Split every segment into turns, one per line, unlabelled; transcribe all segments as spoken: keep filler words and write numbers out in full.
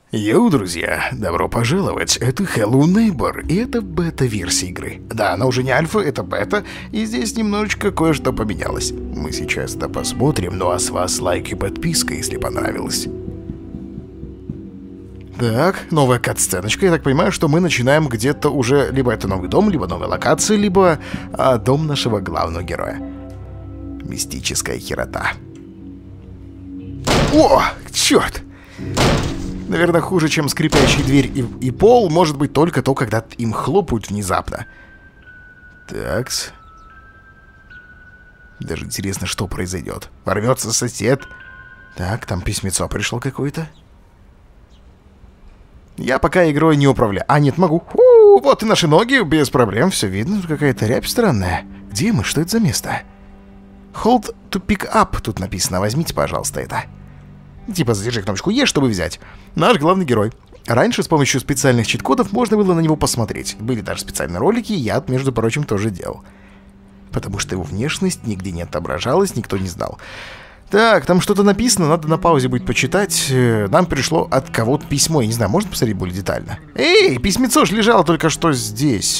Йоу, друзья, добро пожаловать, это Hello Neighbor, и это бета-версия игры. Да, она уже не альфа, это бета, и здесь немножечко кое-что поменялось. Мы сейчас это посмотрим, ну а с вас лайк и подписка, если понравилось. Так, новая кат-сценочка, я так понимаю, что мы начинаем где-то уже, либо это новый дом, либо новая локация, либо а, дом нашего главного героя. Мистическая херота. О, черт! Наверное, хуже, чем скрипящая дверь и, и пол, может быть только то, когда им хлопают внезапно. Такс. Даже интересно, что произойдет. Ворвется сосед. Так, там письмецо пришло какое-то. Я пока игрой не управляю. А, нет, могу. У, вот и наши ноги, без проблем, все видно. Тут какая-то рябь странная. Где мы? Что это за место? Hold to pick up, тут написано. Возьмите, пожалуйста, это. Типа задержи кнопочку Е, чтобы взять. Наш главный герой. Раньше с помощью специальных чит-кодов можно было на него посмотреть. Были даже специальные ролики, я, между прочим, тоже делал. Потому что его внешность нигде не отображалась, никто не знал. Так, там что-то написано, надо на паузе будет почитать. Нам пришло от кого-то письмо, я не знаю, можно посмотреть более детально? Эй, письмецо ж лежало только что здесь.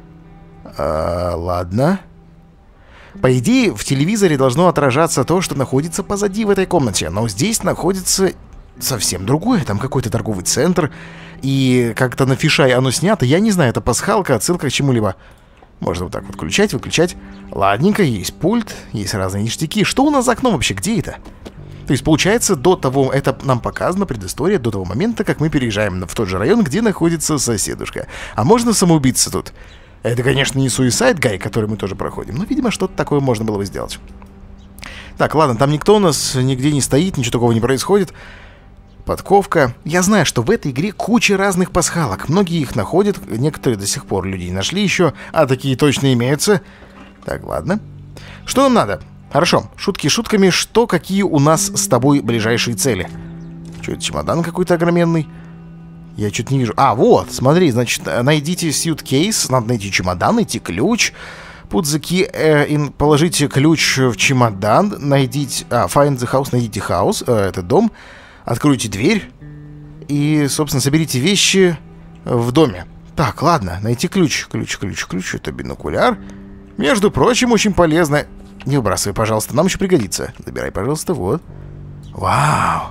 А, ладно. По идее, в телевизоре должно отражаться то, что находится позади в этой комнате. Но здесь находится совсем другое. Там какой-то торговый центр. И как-то на фишай оно снято. Я не знаю, это пасхалка, отсылка к чему-либо. Можно вот так вот включать, выключать. Ладненько, есть пульт, есть разные ништяки. Что у нас за окном вообще? Где это? То есть, получается, до того... Это нам показана предыстория до того момента, как мы переезжаем в тот же район, где находится соседушка. А можно самоубиться тут? Это, конечно, не Suicide Guy, который мы тоже проходим, но, видимо, что-то такое можно было бы сделать. Так, ладно, там никто у нас нигде не стоит, ничего такого не происходит. Подковка. Я знаю, что в этой игре куча разных пасхалок. Многие их находят, некоторые до сих пор люди не нашли еще, а такие точно имеются. Так, ладно. Что нам надо? Хорошо, шутки шутками, что какие у нас с тобой ближайшие цели? Что это, чемодан какой-то огроменный? Я что-то не вижу. А, вот, смотри, значит, найдите suitcase, надо найти чемодан, найти ключ. Put the key uh, in, положите ключ в чемодан, найдите... А, find the house, найдите house, э, это дом. Откройте дверь и, собственно, соберите вещи в доме. Так, ладно, найти ключ. Ключ, ключ, ключ, это бинокуляр. Между прочим, очень полезно. Не выбрасывай, пожалуйста, нам еще пригодится. Забирай, пожалуйста, вот. Вау!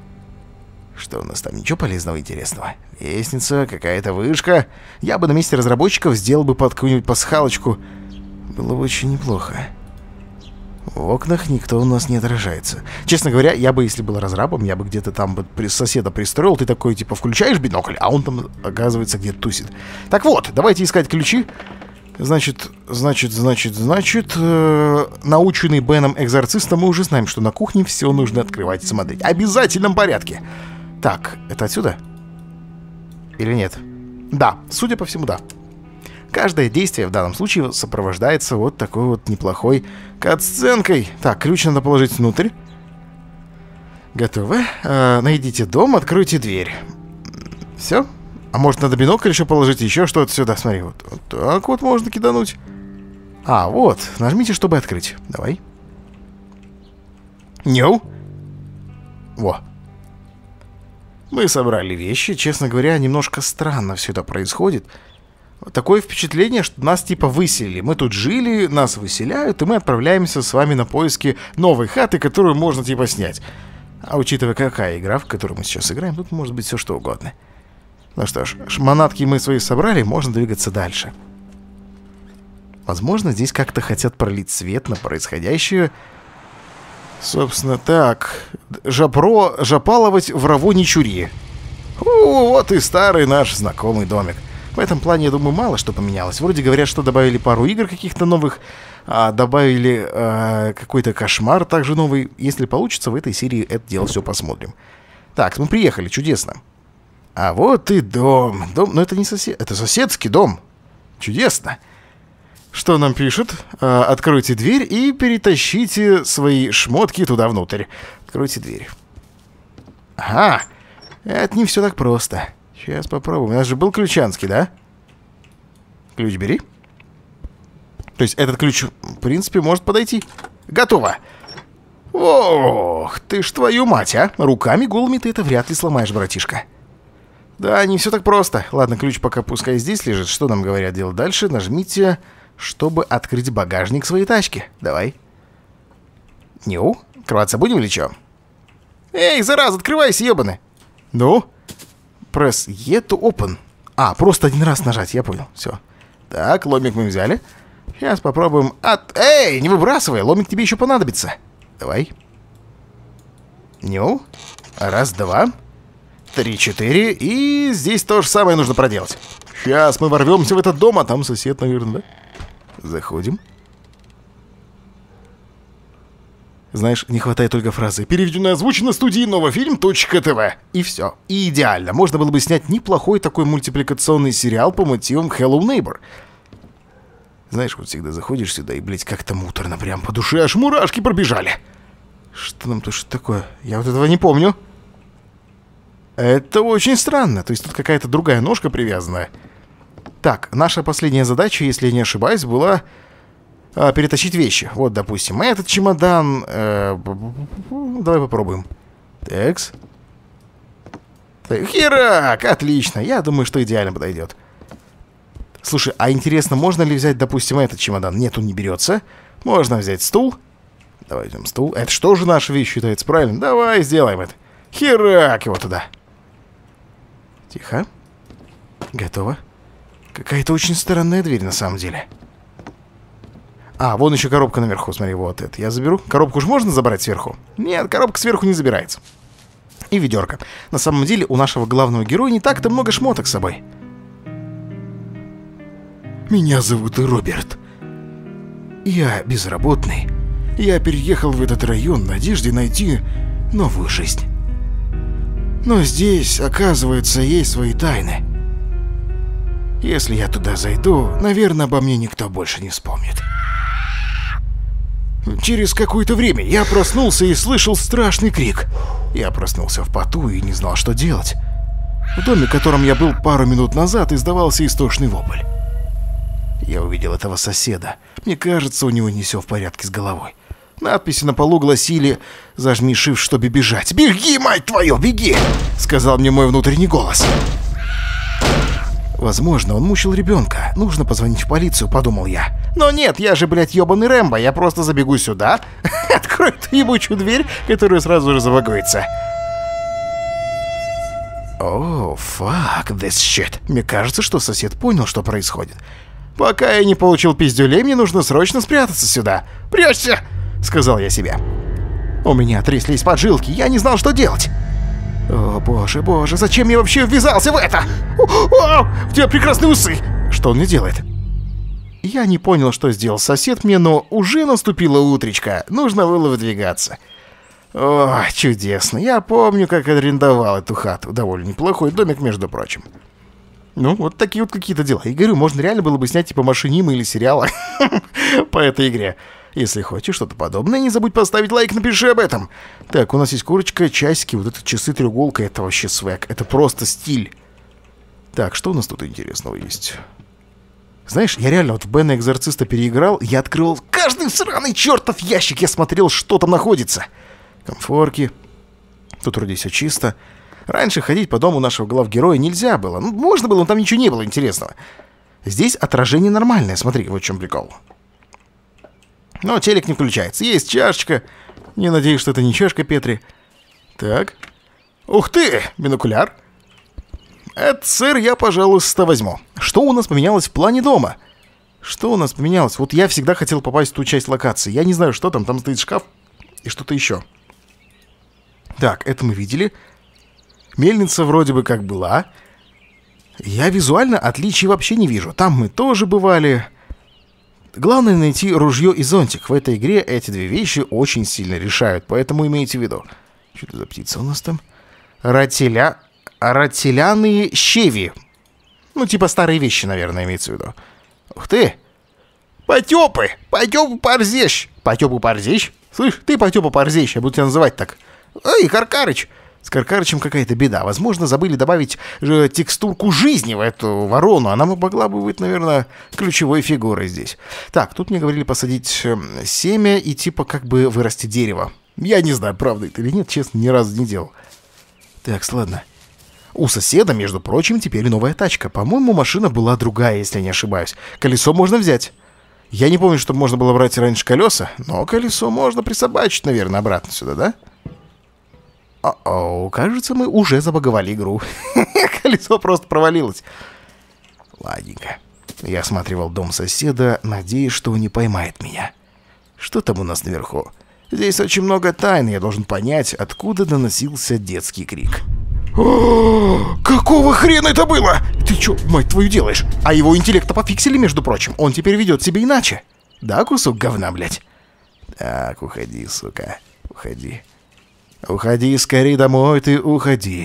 Что у нас там? Ничего полезного, интересного. Лестница, какая-то вышка. Я бы на месте разработчиков сделал бы под какую-нибудь пасхалочку. Было бы очень неплохо. В окнах никто у нас не отражается. Честно говоря, я бы, если был разрабом, я бы где-то там бы при соседа пристроил. Ты такой, типа, включаешь бинокль, а он там, оказывается, где-то тусит. Так вот, давайте искать ключи. Значит, значит, значит, значит, э, наученный Беном экзорцистом, мы уже знаем, что на кухне все нужно открывать и смотреть. В обязательном порядке. Так, это отсюда? Или нет? Да, судя по всему, да. Каждое действие в данном случае сопровождается вот такой вот неплохой кат-сценкой. Так, ключ надо положить внутрь. Готово. Э, найдите дом, откройте дверь. Все? А может, надо бинокль еще положить, еще что-то сюда, смотри. Вот, вот так вот можно кидануть. А, вот, нажмите, чтобы открыть. Давай. Ню. Во. Мы собрали вещи. Честно говоря, немножко странно все это происходит. Такое впечатление, что нас типа выселили. Мы тут жили, нас выселяют, и мы отправляемся с вами на поиски новой хаты, которую можно типа снять. А учитывая, какая игра, в которую мы сейчас играем, тут может быть все что угодно. Ну что ж, шманатки мы свои собрали, можно двигаться дальше. Возможно, здесь как-то хотят пролить свет на происходящее. Собственно, так. Жапро, жапаловать в раву не чури. У, вот и старый наш знакомый домик. В этом плане, я думаю, мало что поменялось. Вроде говорят, что добавили пару игр каких-то новых, а добавили а, какой-то кошмар также новый. Если получится, в этой серии это дело все посмотрим. Так, мы приехали, чудесно. А вот и дом. Дом, но это не сосед, это соседский дом. Чудесно. Что нам пишут? А, откройте дверь и перетащите свои шмотки туда внутрь. Откройте дверь. Ага, это не все так просто. Сейчас попробуем. У нас же был ключанский, да? Ключ бери. То есть этот ключ, в принципе, может подойти. Готово. Ох, ты ж твою мать, а. Руками голыми ты это вряд ли сломаешь, братишка. Да, не все так просто. Ладно, ключ пока пускай здесь лежит. Что нам говорят делать дальше? Нажмите, чтобы открыть багажник своей тачки. Давай. Ню, открываться будем или что? Эй, зараза, открывайся, ебаный. Ну? Press E to open. А, просто один раз нажать, я понял. Все. Так, ломик мы взяли. Сейчас попробуем от... Эй, не выбрасывай, ломик тебе еще понадобится. Давай. Ню. Раз, два. Три, четыре. И здесь то же самое нужно проделать. Сейчас мы ворвемся в этот дом, а там сосед, наверное, да? Заходим. Знаешь, не хватает только фразы «Переведено и озвучено студией новофильм.тв». И все. И идеально. Можно было бы снять неплохой такой мультипликационный сериал по мотивам Hello Neighbor. Знаешь, вот всегда заходишь сюда и, блядь, как-то муторно прям по душе, аж мурашки пробежали. Что нам тут, что такое? Я вот этого не помню. Это очень странно. То есть тут какая-то другая ножка привязанная. Так, наша последняя задача, если я не ошибаюсь, была... А, перетащить вещи. Вот, допустим, этот чемодан. Э, давай попробуем. Такс. Херак! Отлично. Я думаю, что идеально подойдет. Слушай, а интересно, можно ли взять, допустим, этот чемодан? Нет, он не берется. Можно взять стул. Давай возьмем стул. Это что же наша вещь считается, правильно? Давай сделаем это. Херак его туда. Тихо. Готово. Какая-то очень странная дверь на самом деле. А, вон еще коробка наверху, смотри, вот это я заберу. Коробку же можно забрать сверху? Нет, коробка сверху не забирается. И ведерко. На самом деле у нашего главного героя не так-то много шмоток с собой. Меня зовут Роберт. Я безработный. Я переехал в этот район в надежде найти новую жизнь. Но здесь, оказывается, есть свои тайны. Если я туда зайду, наверное, обо мне никто больше не вспомнит. Через какое-то время я проснулся и слышал страшный крик. Я проснулся в поту и не знал, что делать. В доме, в котором я был пару минут назад, издавался истошный вопль. Я увидел этого соседа. Мне кажется, у него не все в порядке с головой. Надписи на полу гласили «Зажми shift, чтобы бежать». «Беги, мать твою, беги!» — сказал мне мой внутренний голос. Возможно, он мучил ребенка. Нужно позвонить в полицию, подумал я. Но нет, я же, блядь, ебаный Рэмбо. Я просто забегу сюда, открою эту ебучую дверь, которая сразу же забагуется. О, fuck this shit. Мне кажется, что сосед понял, что происходит. Пока я не получил пиздюлей, мне нужно срочно спрятаться сюда. «Прячься!» — сказал я себе. У меня тряслись поджилки, я не знал, что делать. О, боже, боже, зачем я вообще ввязался в это? О, о, у тебя прекрасные усы! Что он мне делает? Я не понял, что сделал сосед мне, но уже наступила утречка. Нужно было выдвигаться. О, чудесно. Я помню, как арендовал эту хату. Довольно неплохой домик, между прочим. Ну, вот такие вот какие-то дела. И говорю, можно реально было бы снять типа машинима или сериала по этой игре. Если хочешь что-то подобное, не забудь поставить лайк, напиши об этом. Так, у нас есть курочка, часики, вот это часы, треуголка, это вообще свек. Это просто стиль. Так, что у нас тут интересного есть? Знаешь, я реально вот в Бена Экзорциста переиграл, я открыл каждый сраный чертов ящик, я смотрел, что там находится. Комфорки. Тут вроде все чисто. Раньше ходить по дому нашего главгероя нельзя было. Ну, можно было, но там ничего не было интересного. Здесь отражение нормальное, смотри, вот в чем прикол. Но телек не включается. Есть чашечка. Не надеюсь, что это не чашка Петри. Так. Ух ты! Бинокуляр. Это, сэр, я, пожалуйста, возьму. Что у нас поменялось в плане дома? Что у нас поменялось? Вот я всегда хотел попасть в ту часть локации. Я не знаю, что там. Там стоит шкаф и что-то еще. Так, это мы видели. Мельница вроде бы как была. Я визуально отличий вообще не вижу. Там мы тоже бывали. Главное найти ружье и зонтик. В этой игре эти две вещи очень сильно решают, поэтому имейте в виду. Что это за птица у нас там? Ротиля... Ротиляные щеви. Ну, типа старые вещи, наверное, имеется в виду. Ух ты! Потёпы! Потёпы Парзещ! Потёпы Парзещ? Слышь, ты Потёпа Парзещ, я буду тебя называть так. Эй, Каркарыч! С Каркарычем какая-то беда. Возможно, забыли добавить же текстурку жизни в эту ворону. Она могла бы быть, наверное, ключевой фигурой здесь. Так, тут мне говорили посадить семя и типа как бы вырасти дерево. Я не знаю, правда это или нет, честно, ни разу не делал. Так, ладно. У соседа, между прочим, теперь новая тачка. По-моему, машина была другая, если я не ошибаюсь. Колесо можно взять. Я не помню, чтобы можно было брать раньше колеса, но колесо можно присобачить, наверное, обратно сюда, да? О-о, кажется, мы уже забаговали игру. Колесо просто провалилось. Ладненько. Я осматривал дом соседа, надеясь, что он не поймает меня. Что там у нас наверху? Здесь очень много тайн, я должен понять, откуда доносился детский крик. О, какого хрена это было? Ты чё, мать твою, делаешь? А его интеллекта пофиксили, между прочим. Он теперь ведет себя иначе. Да, кусок говна, блядь? Так, уходи, сука. Уходи. Уходи скорее домой, ты уходи.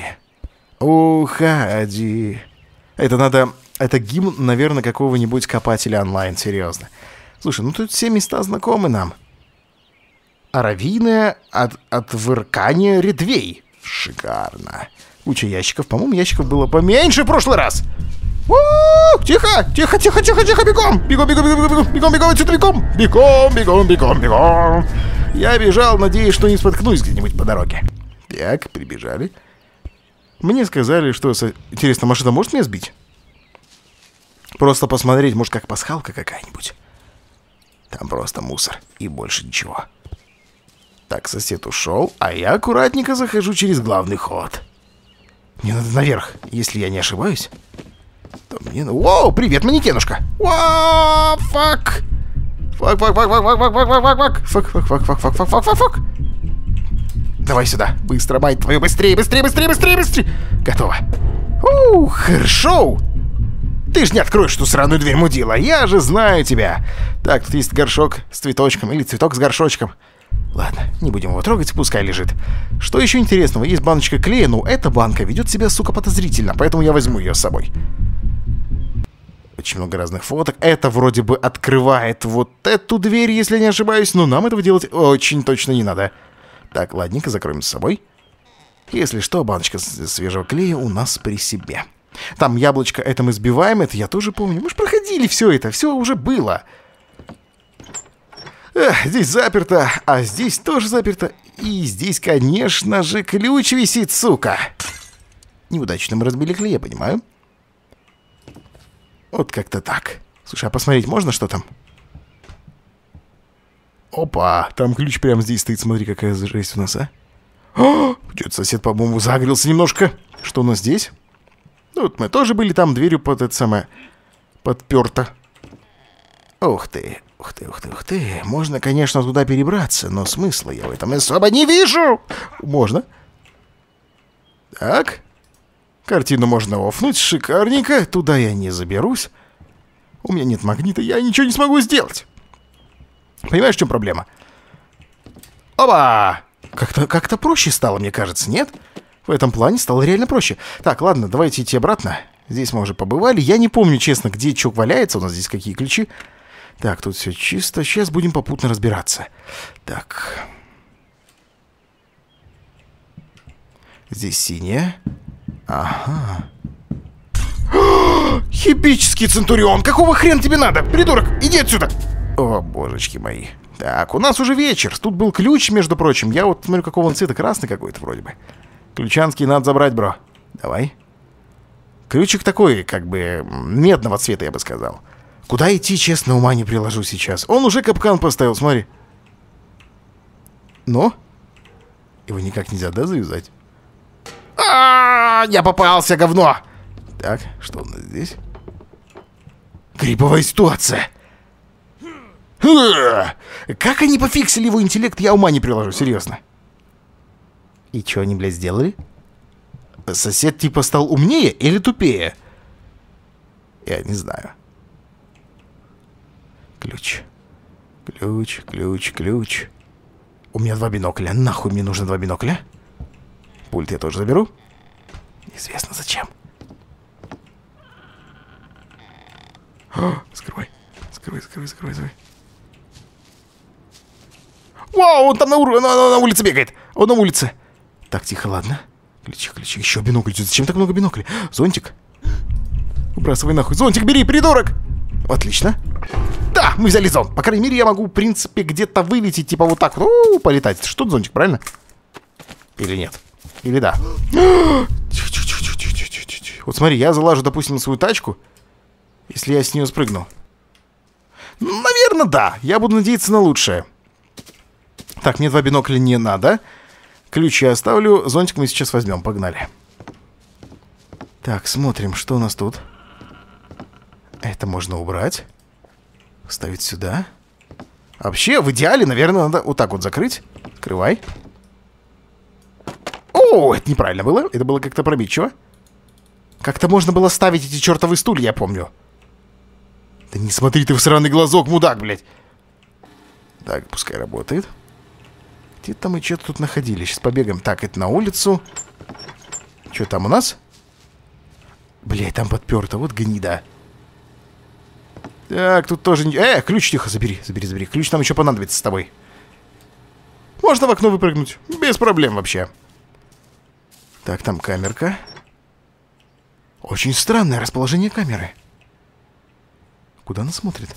Уходи. Это надо... Это гимн, наверное, какого-нибудь копателя онлайн, серьезно. Слушай, ну тут все места знакомы нам. Аравийное от... отвыркание редвей. Шикарно. Куча ящиков. По-моему, ящиков было поменьше в прошлый раз. У-у-у! Тихо, тихо, тихо, тихо, тихо, бегом! Бегом, бегом, бегом, бегом, бегом, бегом, отсюда бегом! Бегом, бегом, бегом, бегом! Я бежал, надеясь, что не споткнусь где-нибудь по дороге. Так, прибежали. Мне сказали, что... Со... Интересно, машина может меня сбить? Просто посмотреть, может, как пасхалка какая-нибудь. Там просто мусор и больше ничего. Так, сосед ушел, а я аккуратненько захожу через главный ход. Мне надо наверх, если я не ошибаюсь. То мне... Воу, привет, манекенушка. Воу, фак. Фак, фак, фак, фак, фак, фак, фак, фак, фак, фак, фак, фак, фак, фак, фак, фак, фак. Давай сюда, быстро, мать твою, быстрее, быстрее, быстрее, быстрее, быстрее. Готово. Ух, хорошо. Ты ж не откроешь эту сраную дверь, мудила, я же знаю тебя. Так, тут есть горшок с цветочком или цветок с горшочком. Ладно, не будем его трогать, пускай лежит. Что еще интересного? Есть баночка клея, но эта банка ведет себя, сука, подозрительно, поэтому я возьму ее с собой. Очень много разных фоток. Это вроде бы открывает вот эту дверь, если не ошибаюсь, но нам этого делать очень точно не надо. Так, ладненько, закроем с собой. Если что, баночка свежего клея у нас при себе. Там яблочко, это мы сбиваем, это я тоже помню. Мы же проходили все это, все уже было. Эх, здесь заперто, а здесь тоже заперто. И здесь, конечно же, ключ висит, сука. Неудачно мы разбили клей, я понимаю. Вот как-то так. Слушай, а посмотреть можно, что там? Опа, там ключ прямо здесь стоит. Смотри, какая жесть у нас, а. О, что-то сосед, по-моему, загрелся немножко. Что у нас здесь? Ну, вот мы тоже были там, дверью под это самое... подперто. Ух ты, ух ты, ух ты, ух ты. Можно, конечно, туда перебраться, но смысла я в этом особо не вижу. Можно. Так. Картину можно офнуть, шикарненько. Туда я не заберусь. У меня нет магнита, я ничего не смогу сделать. Понимаешь, в чем проблема? Опа! Как-то как-то проще стало, мне кажется, нет? В этом плане стало реально проще. Так, ладно, давайте идти обратно. Здесь мы уже побывали. Я не помню, честно, где что валяется. У нас здесь какие ключи. Так, тут все чисто. Сейчас будем попутно разбираться. Так. Здесь синяя. Ага. Хибический Центурион! Какого хрена тебе надо? Придурок, иди отсюда! О, божечки мои. Так, у нас уже вечер. Тут был ключ, между прочим. Я вот смотрю, какого он цвета. Красный какой-то вроде бы. Ключанский надо забрать, бро. Давай. Ключик такой, как бы, медного цвета, я бы сказал. Куда идти, честно, ума не приложу сейчас. Он уже капкан поставил, смотри. Но? Его никак нельзя, да, завязать? А-а-а, я попался, говно! Так, что у нас здесь? Криповая ситуация. Как они пофиксили его интеллект, я ума не приложу, серьезно. И что они, блядь, сделали? Сосед типа стал умнее или тупее? Я не знаю. Ключ. Ключ, ключ, ключ. У меня два бинокля. Нахуй мне нужно два бинокля? Пульт я тоже заберу. Неизвестно зачем. О, скрывай. Скрывай, скрывай, скрывай, скрывай. Вау, он там на, ур... на, на, на улице бегает. Он на улице. Так, тихо, ладно. Ключи, ключи, еще бинокль. Зачем так много биноклей? Зонтик. Выбрасывай нахуй. Зонтик бери, придурок. Отлично. Да, мы взяли зонт. По крайней мере, я могу, в принципе, где-то вылететь, типа вот так. У-у-у, полетать. Что зонтик, правильно? Или нет? Или да? Тихо, тихо, тихо, тихо, тихо. Вот смотри, я залажу, допустим, на свою тачку, если я с нее спрыгну. Ну, наверное, да. Я буду надеяться на лучшее. Так, мне два бинокля не надо. Ключ я оставлю. Зонтик мы сейчас возьмем. Погнали. Так, смотрим, что у нас тут. Это можно убрать. Ставить сюда. Вообще, в идеале, наверное, надо вот так вот закрыть. Открывай. О, это неправильно было. Это было как-то пробитчиво. Как-то можно было ставить эти чертовы стулья, я помню. Да не смотри ты в сраный глазок, мудак, блядь. Так, пускай работает. Где-то мы что-то тут находили. Сейчас побегаем. Так, это на улицу. Что там у нас? Блядь, там подперто. Вот гнида. Так, тут тоже... Э, ключ, тихо, забери, забери, забери. Ключ нам еще понадобится с тобой. Можно в окно выпрыгнуть. Без проблем вообще. Так, там камерка. Очень странное расположение камеры. Куда она смотрит?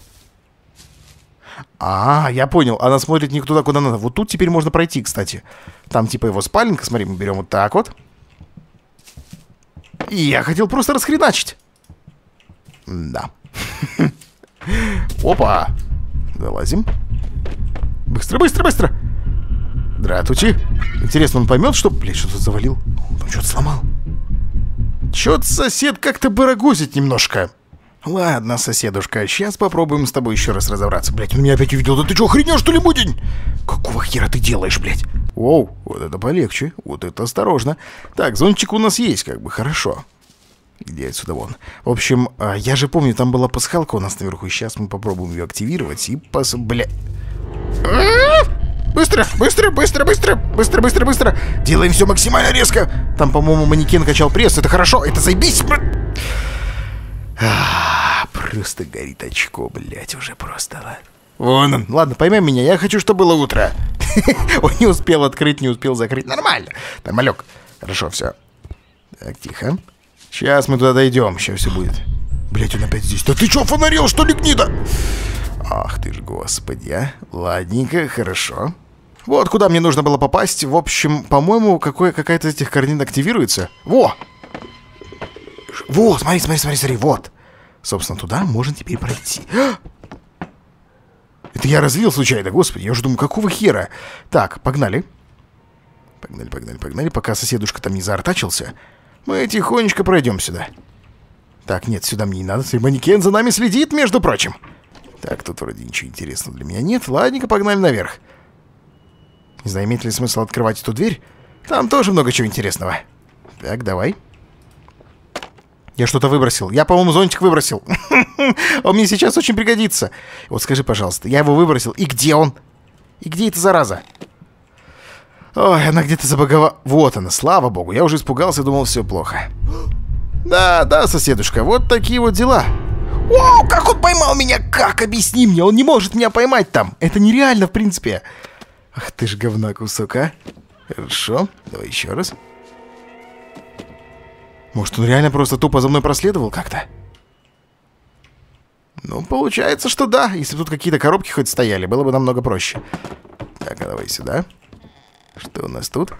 А, я понял. Она смотрит не туда, куда надо. Вот тут теперь можно пройти, кстати. Там типа его спаленка. Смотри, мы берем вот так вот. И я хотел просто расхреначить. Да. Опа. Залазим. Быстро, быстро, быстро. Здравствуйте. Интересно, он поймет, что... Блядь, что тут завалил? Он что-то сломал. Чё-то сосед как-то барагозит немножко. Ладно, соседушка, сейчас попробуем с тобой еще раз разобраться. Блядь, он меня опять увидел. Да ты чё, охренел, что ли, будень? Какого хера ты делаешь, блядь? Воу, вот это полегче. Вот это осторожно. Так, зонтик у нас есть, как бы, хорошо. Где отсюда вон? В общем, я же помню, там была пасхалка у нас наверху. Сейчас мы попробуем ее активировать и пос... Бля... Быстро, быстро, быстро, быстро, быстро, быстро, быстро. Делаем все максимально резко. Там, по-моему, манекен качал пресс. Это хорошо, это заебись. А, просто горит очко, блядь, уже просто. Вон он. Ладно, поймай меня, я хочу, чтобы было утро. Он не успел открыть, не успел закрыть. Нормально. Нормалек. Хорошо, все. Так, тихо. Сейчас мы туда дойдем, сейчас все будет. Блядь, он опять здесь. Да ты что, фонарил, что ли, гнида? Ах ты ж, господи, а. Ладненько, хорошо. Вот куда мне нужно было попасть. В общем, по-моему, какая-то из этих координат активируется. Во! Во, смотри, смотри, смотри, смотри, вот. Собственно, туда можно теперь пройти. Это я развил случайно, господи. Я уже думаю, какого хера? Так, погнали. Погнали, погнали, погнали. Пока соседушка там не заортачился, мы тихонечко пройдем сюда. Так, нет, сюда мне не надо. Манекен за нами следит, между прочим. Так, тут вроде ничего интересного для меня нет. Ладненько, погнали наверх. Не знаю, имеет ли смысл открывать эту дверь. Там тоже много чего интересного. Так, давай. Я что-то выбросил. Я, по-моему, зонтик выбросил. Он мне сейчас очень пригодится. Вот скажи, пожалуйста, я его выбросил. И где он? И где эта зараза? Ой, она где-то забаговала. Вот она, слава богу. Я уже испугался и думал, все плохо. Да, да, соседушка, вот такие вот дела. Вау, как он поймал меня? Как? Объясни мне, он не может меня поймать там. Это нереально, в принципе. Ах ты ж говна кусок, а. Хорошо, давай еще раз. Может, он реально просто тупо за мной проследовал как-то? Ну, получается, что да. Если бы тут какие-то коробки хоть стояли, было бы намного проще. Так, а давай сюда. Что у нас тут?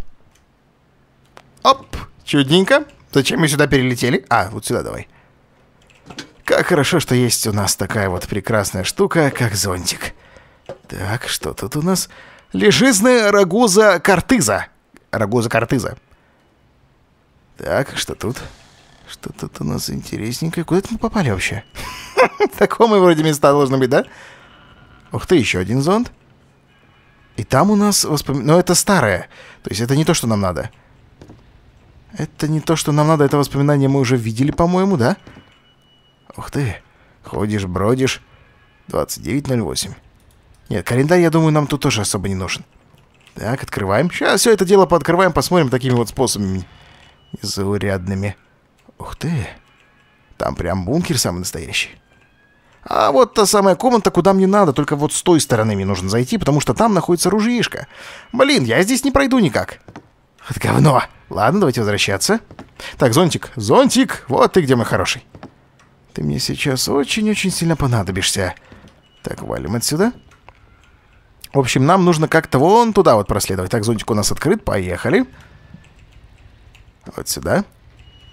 Оп, чудненько. Зачем мы сюда перелетели? А, вот сюда давай. Как хорошо, что есть у нас такая вот прекрасная штука, как зонтик. Так, что тут у нас? Лежизная рагоза картыза. Рагоза картыза. Так, что тут? Что тут у нас интересненькое? Куда это мы попали вообще? Такое мы вроде места должны быть, да? Ух ты, еще один зонт. И там у нас воспоминания... Но это старое. То есть это не то, что нам надо. Это не то, что нам надо. Это воспоминания мы уже видели, по-моему, да? Ух ты. Ходишь, бродишь. двадцать девять ноль восемь. Нет, календарь, я думаю, нам тут тоже особо не нужен. Так, открываем. Сейчас все это дело пооткрываем, посмотрим такими вот способами. Заурядными. Ух ты. Там прям бункер самый настоящий. А вот та самая комната, куда мне надо. Только вот с той стороны мне нужно зайти, потому что там находится оружишко. Блин, я здесь не пройду никак. Вот говно. Ладно, давайте возвращаться. Так, зонтик. Зонтик. Вот ты где, мой хороший. Ты мне сейчас очень-очень сильно понадобишься. Так, валим отсюда. В общем, нам нужно как-то вон туда вот проследовать. Так, зонтик у нас открыт. Поехали. Вот сюда.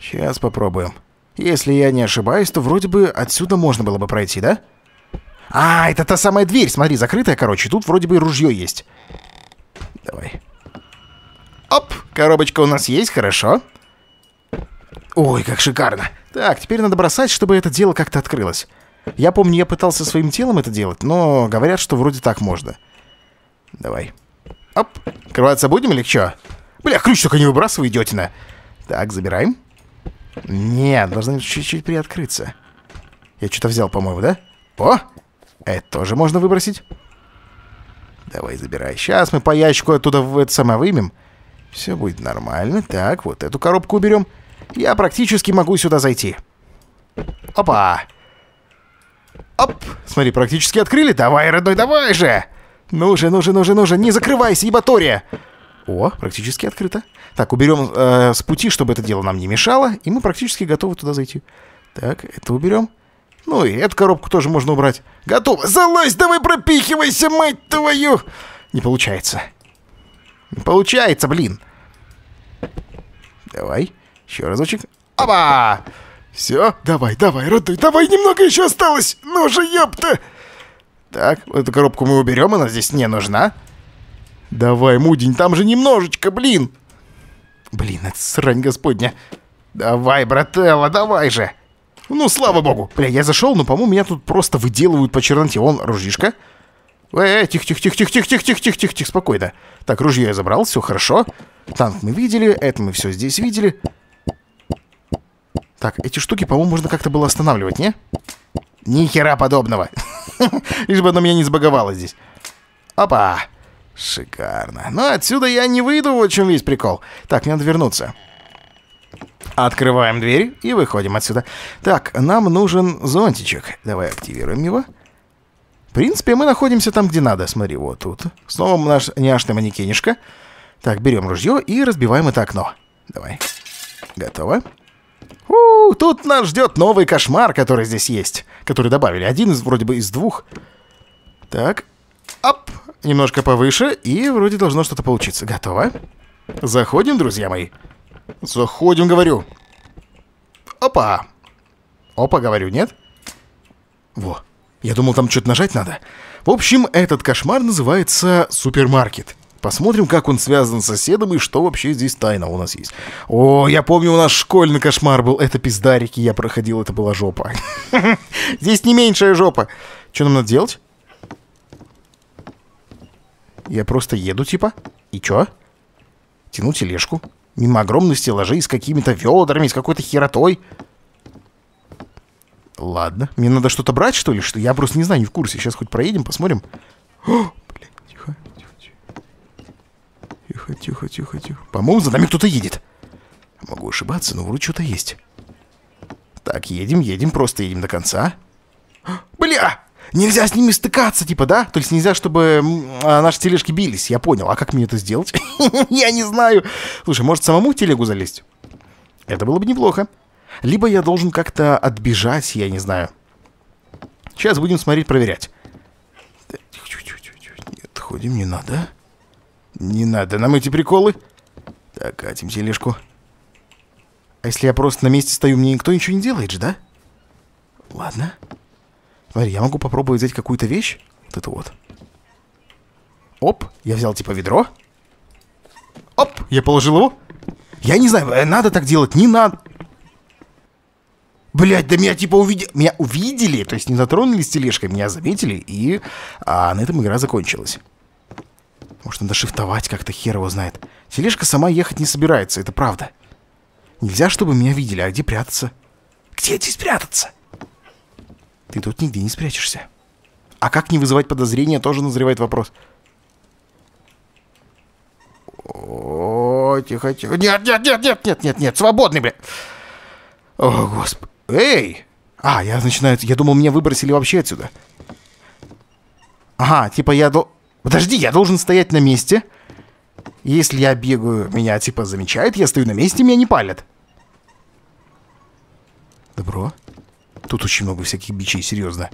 Сейчас попробуем. Если я не ошибаюсь, то вроде бы отсюда можно было бы пройти, да? А, это та самая дверь, смотри, закрытая, короче. Тут вроде бы и ружье есть. Давай. Оп, коробочка у нас есть, хорошо. Ой, как шикарно. Так, теперь надо бросать, чтобы это дело как-то открылось. Я помню, я пытался своим телом это делать, но говорят, что вроде так можно. Давай. Оп, открываться будем или что? Бля, ключ только не выбрасывай, идиотина. Так, забираем. Нет, должна чуть-чуть приоткрыться. Я что-то взял, по-моему, да? О, это тоже можно выбросить. Давай, забирай. Сейчас мы по ящику оттуда в это самое вымем. Все будет нормально. Так, вот эту коробку уберем. Я практически могу сюда зайти. Опа. Оп. Смотри, практически открыли. Давай, родной, давай же. Ну же, ну же, ну же, ну же. Не закрывайся, ебатория. О, практически открыто. Так, уберем э, с пути, чтобы это дело нам не мешало. И мы практически готовы туда зайти. Так, это уберем. Ну и эту коробку тоже можно убрать. Готово. Залазь, давай пропихивайся, мать твою. Не получается. Не получается, блин. Давай. Еще разочек. Опа! Все, давай, давай, родной, давай, немного еще осталось. Ну же, ёпта. Так, эту коробку мы уберем, она здесь не нужна. Давай, мудень, там же немножечко, блин. Блин, это срань господня. Давай, брателло, давай же. Ну, слава богу. Бля, я зашел, но, по-моему, меня тут просто выделывают по черноте. Вон, ружьишко. Эй, тихо-тихо-тихо-тихо-тихо-тихо-тихо-тихо, спокойно. Так, ружье я забрал, все хорошо. Танк мы видели, это мы все здесь видели. Так, эти штуки, по-моему, можно как-то было останавливать, не? Ни хера подобного. Лишь бы оно меня не сбаговало здесь. Опа. Шикарно. Но отсюда я не выйду, вот в чем весь прикол. Так, мне надо вернуться. Открываем дверь и выходим отсюда. Так, нам нужен зонтичек. Давай активируем его. В принципе, мы находимся там, где надо. Смотри, вот тут. Снова наш няшный манекенишка. Так, берем ружье и разбиваем это окно. Давай. Готово. У, тут нас ждет новый кошмар, который здесь есть. Который добавили. Один из, вроде бы, из двух. Так. Оп. Немножко повыше. И вроде должно что-то получиться. Готово. Заходим, друзья мои. Заходим, говорю. Опа. Опа, говорю, нет? Во. Я думал, там что-то нажать надо. В общем, этот кошмар называется супермаркет. Посмотрим, как он связан с соседом и что вообще здесь тайна у нас есть. О, я помню, у нас школьный кошмар был. Это пиздарики, я проходил, это была жопа. Здесь не меньшая жопа. Что нам надо делать? Я просто еду, типа. И чё? Тяну тележку. Мимо огромных стеллажей с какими-то ведрами, с какой-то херотой. Ладно. Мне надо что-то брать, что ли? Что? Я просто не знаю, не в курсе. Сейчас хоть проедем, посмотрим. О, блин, тихо, тихо, тихо. Тихо, тихо, тихо, тихо. По-моему, за нами кто-то едет. Могу ошибаться, но вроде что-то есть. Так, едем, едем, просто едем до конца. Бля! Нельзя с ними стыкаться, типа, да? То есть нельзя, чтобы а, наши тележки бились. Я понял. А как мне это сделать? Я не знаю. Слушай, может самому в телегу залезть? Это было бы неплохо. Либо я должен как-то отбежать, я не знаю. Сейчас будем смотреть, проверять. Нет, ходим, не надо. Не надо нам эти приколы. Так, катим тележку. А если я просто на месте стою, мне никто ничего не делает же, да? Ладно. Смотри, я могу попробовать взять какую-то вещь. Вот это вот. Оп, я взял типа ведро. Оп, я положил его. Я не знаю, надо так делать, не надо. Блять, да меня типа увидели. Меня увидели, то есть не затронулись тележкой, меня заметили, и а, на этом игра закончилась. Может, надо шифтовать как-то, хер его знает. Тележка сама ехать не собирается, это правда. Нельзя, чтобы меня видели, а где прятаться? Где здесь прятаться? Ты тут нигде не спрячешься. А как не вызывать подозрения, тоже назревает вопрос. О, тихо, тихо. Нет, нет, нет, нет, нет, нет, нет, свободный, бля. О, господи. Эй! А, я начинаю... Я думал, меня выбросили вообще отсюда. Ага, типа я до... Подожди, я должен стоять на месте. Если я бегаю, меня типа замечают, я стою на месте, меня не палят. Добро. Тут очень много всяких бичей, серьезно.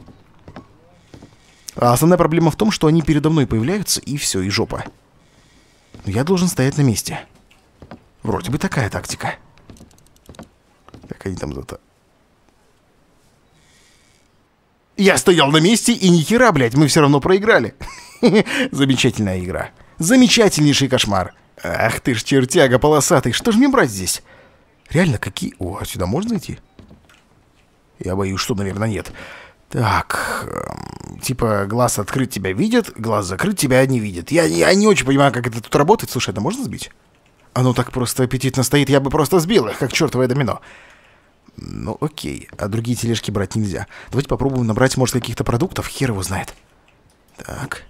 А основная проблема в том, что они передо мной появляются, и все, и жопа. Но я должен стоять на месте. Вроде бы такая тактика. Как они там зовут? Я стоял на месте, и ни хера, блядь, мы все равно проиграли. Замечательная игра. Замечательнейший кошмар. Ах ты ж чертяга полосатый, что ж мне брать здесь? Реально, какие... О, а сюда можно идти? Я боюсь, что, наверное, нет. Так, эм, типа, глаз открыт, тебя видит, глаз закрыт, тебя не видит. Я, я не очень понимаю, как это тут работает. Слушай, это можно сбить? Оно так просто аппетитно стоит, я бы просто сбил их, как чертовое домино. Ну, окей, а другие тележки брать нельзя. Давайте попробуем набрать, может, каких-то продуктов, хер его знает. Так.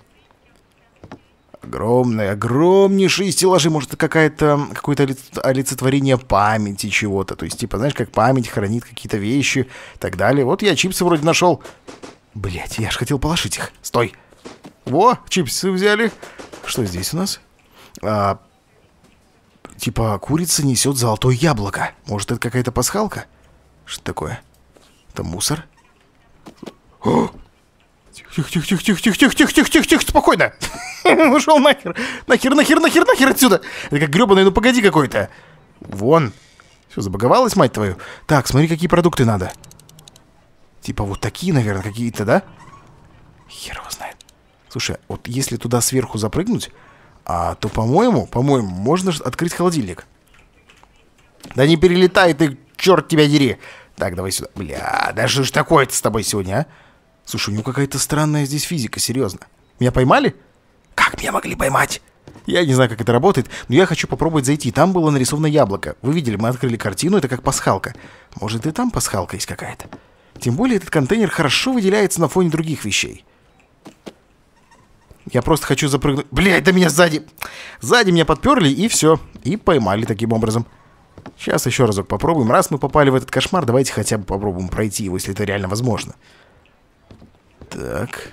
Огромные, огромнейшие стеллажи. Может, это какая-то, какое-то олицетворение памяти чего-то. То есть, типа, знаешь, как память хранит какие-то вещи и так далее. Вот я чипсы вроде нашел. Блять, я ж хотел положить их. Стой. Во, чипсы взяли. Что здесь у нас? А, типа, курица несет золотое яблоко. Может, это какая-то пасхалка? Что такое? Это мусор? О! Тихо-тихо-тихо-тихо-тихо-тихо-тихо-тихо-тихо-тихо, спокойно. Ушел нахер. Нахер, нахер, нахер, нахер отсюда. Это как гребаный, ну погоди какой-то. Вон. Все, забаговалась, мать твою. Так, смотри, какие продукты надо. Типа вот такие, наверное, какие-то, да? Хер его знает. Слушай, вот если туда сверху запрыгнуть, а, то, по-моему, по-моему, можно открыть холодильник. Да не перелетай ты, черт тебя дери. Так, давай сюда. Бля, да что ж такое-то с тобой сегодня, а? Слушай, у него какая-то странная здесь физика, серьезно. Меня поймали? Как меня могли поймать? Я не знаю, как это работает, но я хочу попробовать зайти. Там было нарисовано яблоко. Вы видели, мы открыли картину, это как пасхалка. Может, и там пасхалка есть какая-то? Тем более, этот контейнер хорошо выделяется на фоне других вещей. Я просто хочу запрыгнуть... Блядь, да меня сзади... Сзади меня подперли, и все. И поймали таким образом. Сейчас еще разок попробуем. Раз мы попали в этот кошмар, давайте хотя бы попробуем пройти его, если это реально возможно. Так.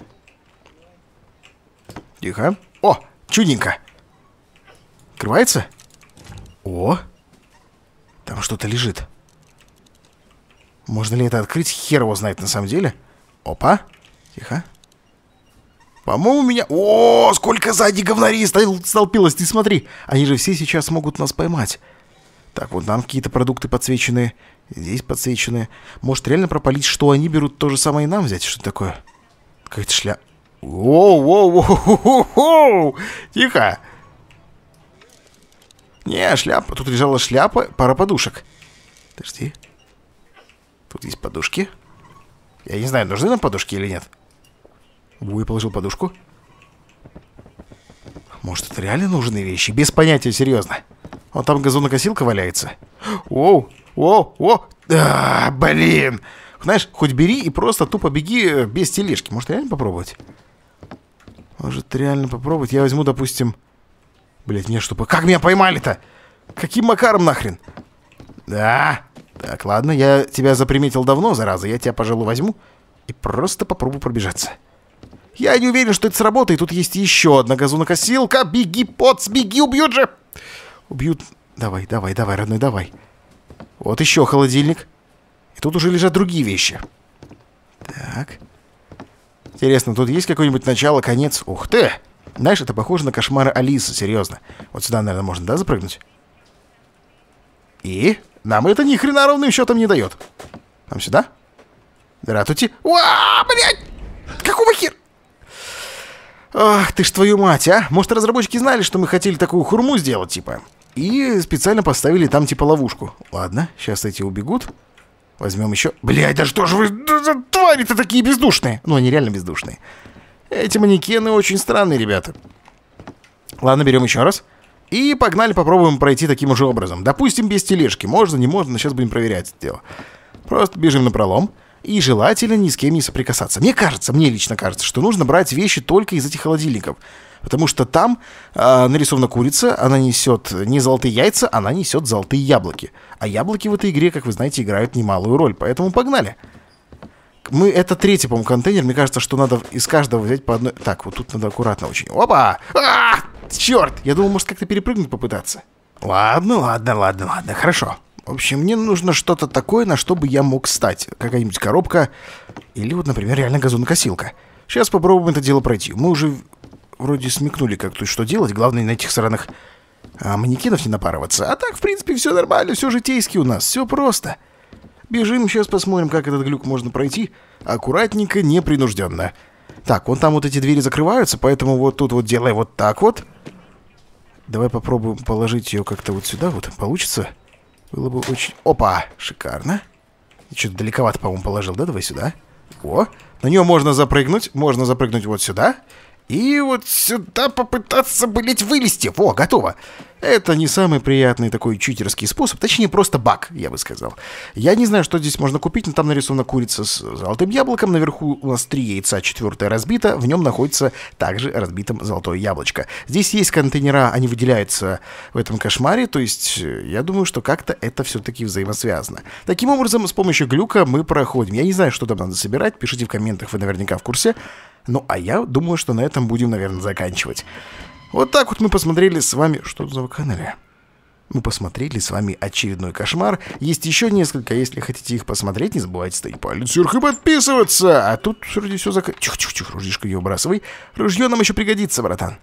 Тихо. О, чудненько. Открывается? О. Там что-то лежит. Можно ли это открыть? Хер его знает на самом деле. Опа. Тихо. По-моему, меня... О, сколько сзади говнарей столпилось, ты смотри. Они же все сейчас могут нас поймать. Так, вот там какие-то продукты подсвеченные. Здесь подсвеченные. Может реально пропалить, что они берут, то же самое и нам взять? Что такое? Какая-то шляпа. Воу-воу-воу-воу-воу! Тихо! Не, шляпа. Тут лежала шляпа, пара подушек. Подожди. Тут есть подушки. Я не знаю, нужны нам подушки или нет. Буй положил подушку. Может, это реально нужные вещи? Без понятия, серьезно. Вон там газонокосилка валяется. Воу, воу, воу. А, блин. Знаешь, хоть бери и просто тупо беги без тележки. Может, реально попробовать? Может, реально попробовать? Я возьму, допустим... Блять, мне что... Как меня поймали-то? Каким макаром нахрен? Да. Так, ладно, я тебя заприметил давно, зараза. Я тебя, пожалуй, возьму и просто попробую пробежаться. Я не уверен, что это сработает. Тут есть еще одна газонокосилка. Беги, поц, беги, убьют же. Убьют. Давай, давай, давай, родной, давай. Вот еще холодильник. И тут уже лежат другие вещи. Так. Интересно, тут есть какое-нибудь начало, конец? Ух ты! Знаешь, это похоже на кошмары Алисы, серьезно. Вот сюда, наверное, можно, да, запрыгнуть? И? Нам это ни хрена ровным счетом не дает. Нам сюда? Здравствуйте. Уа, блядь! Какого хер? Ах, ты ж твою мать, а? Может, разработчики знали, что мы хотели такую хурму сделать, типа? И специально поставили там, типа, ловушку. Ладно, сейчас эти убегут. Возьмем еще... Блядь, да что же вы за твари-то такие бездушные? Ну, они реально бездушные. Эти манекены очень странные, ребята. Ладно, берем еще раз. И погнали, попробуем пройти таким же образом. Допустим, без тележки. Можно, не можно, но сейчас будем проверять это дело. Просто бежим напролом. И желательно ни с кем не соприкасаться. Мне кажется, мне лично кажется, что нужно брать вещи только из этих холодильников. Потому что там э, нарисована курица, она несет не золотые яйца, она несет золотые яблоки. А яблоки в этой игре, как вы знаете, играют немалую роль. Поэтому погнали. Мы, это третий, по-моему, контейнер. Мне кажется, что надо из каждого взять по одной... Так, вот тут надо аккуратно очень. Опа! А, черт! Я думал, может, как-то перепрыгнуть попытаться. Ладно, ладно, ладно, ладно, хорошо. В общем, мне нужно что-то такое, на что бы я мог стать. Какая-нибудь коробка. Или вот, например, реально газонокосилка. Сейчас попробуем это дело пройти. Мы уже вроде смекнули как-то, что делать. Главное, на этих сраных а, манекенов не напарываться. А так, в принципе, все нормально, все житейски у нас. Все просто. Бежим, сейчас посмотрим, как этот глюк можно пройти. Аккуратненько, непринужденно. Так, вон там вот эти двери закрываются, поэтому вот тут вот делай вот так вот. Давай попробуем положить ее как-то вот сюда, вот, получится? Было бы очень... Опа, шикарно. Что-то далековато, по-моему, положил, да? Давай сюда. О, на нее можно запрыгнуть, можно запрыгнуть вот сюда. И вот сюда попытаться, блять, вылезти. Во, готово. Это не самый приятный такой читерский способ. Точнее, просто баг, я бы сказал. Я не знаю, что здесь можно купить, но там нарисована курица с золотым яблоком. Наверху у нас три яйца, четвертое разбито. В нем находится также разбитым золотое яблочко. Здесь есть контейнера, они выделяются в этом кошмаре. То есть, я думаю, что как-то это все-таки взаимосвязано. Таким образом, с помощью глюка мы проходим. Я не знаю, что там надо собирать. Пишите в комментах, вы наверняка в курсе. Ну, а я думаю, что на этом будем, наверное, заканчивать. Вот так вот мы посмотрели с вами... Что за вакханалия? Мы посмотрели с вами очередной кошмар. Есть еще несколько. Если хотите их посмотреть, не забывайте ставить палец вверх и подписываться. А тут вроде все зак... Тихо-тихо-тихо, ружьишко ее выбрасывай. Ружье нам еще пригодится, братан.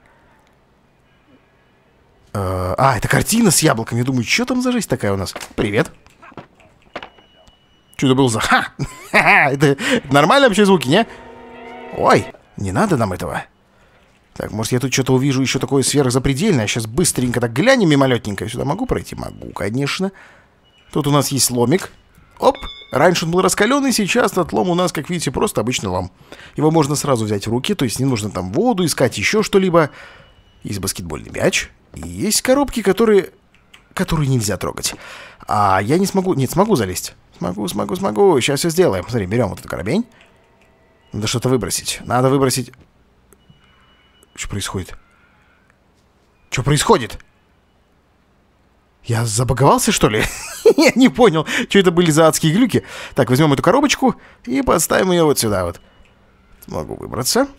А, это картина с яблоком. Я думаю, что там за жизнь такая у нас? Привет. Что это был за... Ха! Это нормальные вообще звуки, не? Ой, не надо нам этого. Так, может, я тут что-то увижу еще такое сверхзапредельное. Сейчас быстренько так глянем мимолетненько. Сюда могу пройти? Могу, конечно. Тут у нас есть ломик. Оп, раньше он был раскаленный, сейчас этот лом у нас, как видите, просто обычный лом. Его можно сразу взять в руки, то есть не нужно там воду искать, еще что-либо. Есть баскетбольный мяч. И есть коробки, которые... которые нельзя трогать. А я не смогу... Нет, смогу залезть. Смогу, смогу, смогу. Сейчас все сделаем. Смотри, берем вот этот коробень. Надо что-то выбросить. Надо выбросить... Что происходит? Что происходит? Я забаговался, что ли? Я не понял, что это были за адские глюки. Так, возьмем эту коробочку и поставим ее вот сюда вот. Смогу выбраться.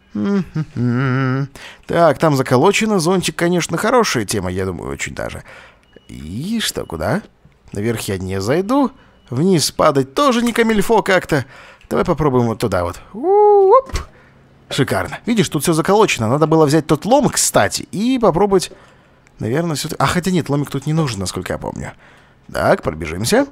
Так, там заколочено. Зонтик, конечно, хорошая тема, я думаю, очень даже. И что, куда? Наверх я не зайду. Вниз падать тоже не камильфо как-то. Давай попробуем вот туда вот. У-у-уп. Шикарно. Видишь, тут все заколочено. Надо было взять тот лом, кстати, и попробовать, наверное, все-таки... А, хотя нет, ломик тут не нужен, насколько я помню. Так, пробежимся.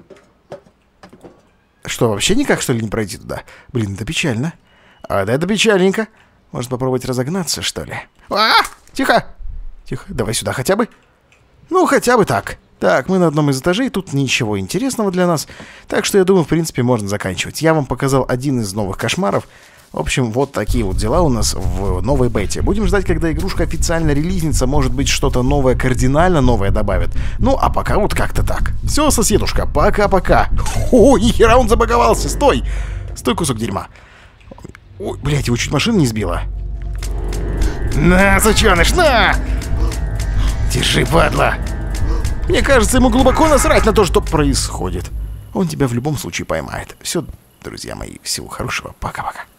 Что, вообще никак, что ли, не пройти туда? Блин, это печально. А, да это печальненько. Может, попробовать разогнаться, что ли? А, тихо. Тихо, давай сюда хотя бы. Ну, хотя бы так. Так, мы на одном из этажей, тут ничего интересного для нас. Так что, я думаю, в принципе, можно заканчивать. Я вам показал один из новых кошмаров. В общем, вот такие вот дела у нас в новой бете. Будем ждать, когда игрушка официально релизнится. Может быть, что-то новое, кардинально новое добавят. Ну, а пока вот как-то так. Все, соседушка, пока-пока. О, нихера он забаговался, стой. Стой, кусок дерьма. Ой, блядь, его чуть машина не сбила. На, сученыш, на! Держи, падла. Мне кажется, ему глубоко насрать на то, что происходит. Он тебя в любом случае поймает. Все, друзья мои, всего хорошего. Пока-пока.